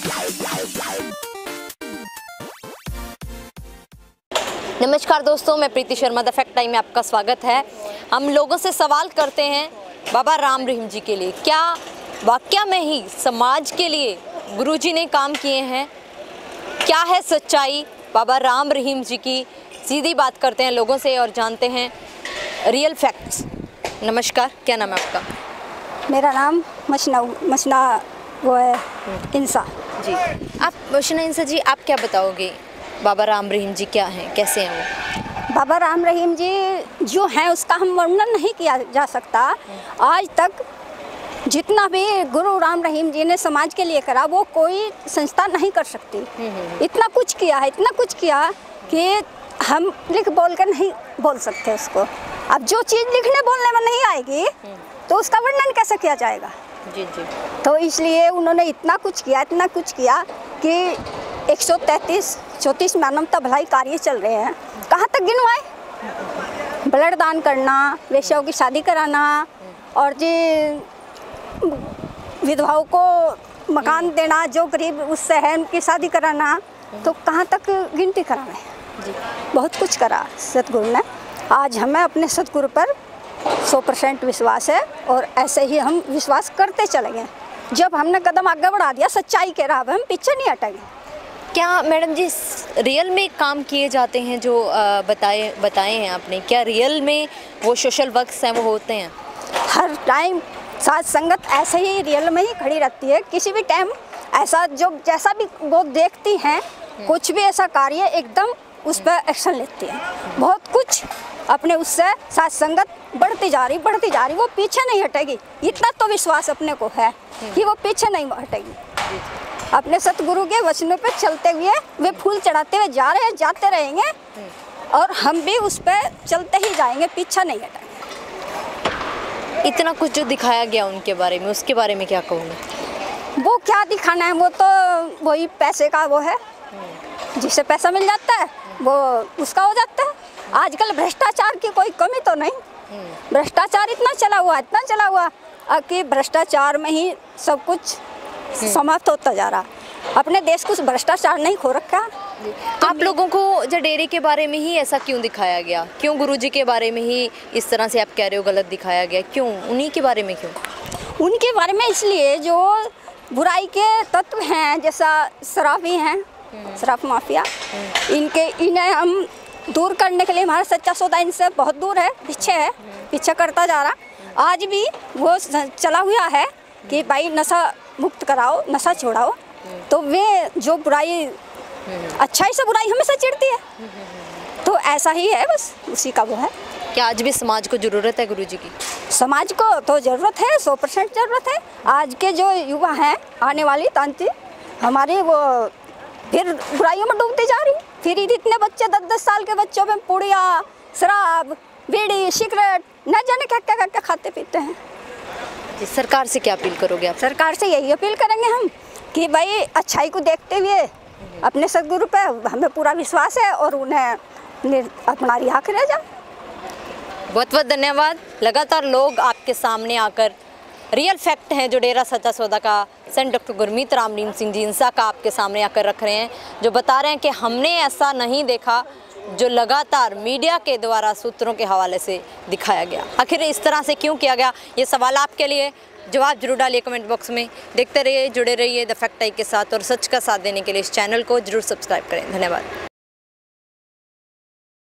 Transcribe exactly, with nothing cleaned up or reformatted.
नमस्कार दोस्तों, मैं Preeti Sharma the fact time में आपका स्वागत है। हम लोगों से सवाल करते हैं बाबा राम रहीम जी के लिए, क्या वाकया में ही समाज के लिए गुरुजी ने काम किए हैं? क्या है सच्चाई बाबा राम रहीम जी की? सीधी बात करते हैं लोगों से और जानते हैं रियल फैक्ट्स। नमस्कार, क्या नाम है आपका? मेरा नाम मशना मशना वो है इंसा जी। आप मशना इंसा जी, आप क्या बताओगे बाबा राम रहीम जी क्या हैं, कैसे हैं वो? बाबा राम रहीम जी जो हैं उसका हम वर्णन नहीं किया जा सकता। आज तक जितना भी गुरु राम रहीम जी ने समाज के लिए करा वो कोई संस्था नहीं कर सकती। इतना कुछ किया है, इतना कुछ किया कि हम लिख बोल कर नहीं बोल सकते उसको। अब जो चीज़ लिखने बोलने में नहीं आएगी तो उसका वर्णन कैसे किया जाएगा? जी जी। तो इसलिए उन्होंने इतना कुछ किया, इतना कुछ किया कि एक सौ तैंतीस चौंतीस मानवता भलाई कार्य चल रहे हैं। कहाँ तक गिनवाए? ब्लड दान करना, वेश्याओं की शादी कराना और जी विधवाओं को मकान देना, जो गरीब उससे है उनकी शादी कराना, तो कहाँ तक गिनती करावे जी। बहुत कुछ करा सतगुरु ने। आज हमें अपने सतगुरु पर सौ परसेंट विश्वास है और ऐसे ही हम विश्वास करते चलेंगे। जब हमने कदम आगे बढ़ा दिया सच्चाई के राह पे, हम पीछे नहीं हटेंगे। क्या मैडम जी रियल में काम किए जाते हैं जो आ, बताए बताए हैं आपने? क्या रियल में वो सोशल वर्क्स हैं वो होते हैं? हर टाइम साथ संगत ऐसे ही रियल में ही खड़ी रहती है। किसी भी टाइम ऐसा जो जैसा भी वो देखती हैं, कुछ भी ऐसा कार्य एकदम उस पर एक्शन लेती है। बहुत कुछ अपने उससे साथ संगत बढ़ती जा रही बढ़ती जा रही वो पीछे नहीं हटेगी। इतना तो विश्वास अपने को है कि वो पीछे नहीं हटेगी। अपने सतगुरु के वचनों पे चलते हुए वे फूल चढ़ाते हुए जा रहे हैं, जाते रहेंगे और हम भी उस पर चलते ही जाएंगे, पीछा नहीं हटेंगे। इतना कुछ जो दिखाया गया उनके बारे में, उसके बारे में क्या कहूँगा? वो क्या दिखाना है, वो तो वही पैसे का वो है। जिसे पैसा मिल जाता है वो उसका हो जाता है। आजकल भ्रष्टाचार की कोई कमी तो नहीं। भ्रष्टाचार इतना चला हुआ इतना चला हुआ कि भ्रष्टाचार में ही सब कुछ समाप्त होता जा रहा। अपने देश को भ्रष्टाचार नहीं खो रखा। आप लोगों को जो डेरे के बारे में ही ऐसा क्यों दिखाया गया? क्यों गुरुजी के बारे में ही इस तरह से आप कह रहे हो गलत दिखाया गया? क्यों उन्हीं के बारे में? क्यों उनके बारे में? इसलिए जो बुराई के तत्व हैं, जैसा शराबी हैं, शराब माफिया, इनके इन्हें हम दूर करने के लिए हमारा सच्चा सौदा इनसे बहुत दूर है, पीछे है, पीछे करता जा रहा। आज भी वो चला हुआ है कि भाई नशा मुक्त कराओ, नशा छोड़ाओ। तो वे जो बुराई, अच्छाई से बुराई हमेशा चिढ़ती है। तो ऐसा ही है, बस उसी का वो है। क्या आज भी समाज को ज़रूरत है गुरुजी की? समाज को तो ज़रूरत है, सौ परसेंट ज़रूरत है। आज के जो युवा हैं, आने वाली तांती हमारी, वो फिर बुराइयों में डूबती जा रही। फिर इतने बच्चे दस दस साल के बच्चों में पुड़िया, शराब, बीड़ी, सिगरेट न जाने क्या क्या क्या खाते पीते हैं। सरकार से क्या अपील करोगे आप? सरकार से यही अपील करेंगे हम कि भाई अच्छाई को देखते हुए अपने सदगुरु पे हमें पूरा विश्वास है और उन्हें अपना रिहा करे जाए। बहुत बहुत धन्यवाद। लगातार लोग आपके सामने आकर रियल फैक्ट हैं जो डेरा सच्चा सौदा का सेंट डॉक्टर गुरमीत राम रहीम सिंह जी इंसा का आपके सामने आकर रख रहे हैं, जो बता रहे हैं कि हमने ऐसा नहीं देखा जो लगातार मीडिया के द्वारा सूत्रों के हवाले से दिखाया गया। आखिर इस तरह से क्यों किया गया, ये सवाल आपके लिए। जवाब जरूर डालिए कमेंट बॉक्स में। देखते रहिए, जुड़े रहिए द फैक्ट टाइम के साथ और सच का साथ देने के लिए इस चैनल को जरूर सब्सक्राइब करें। धन्यवाद।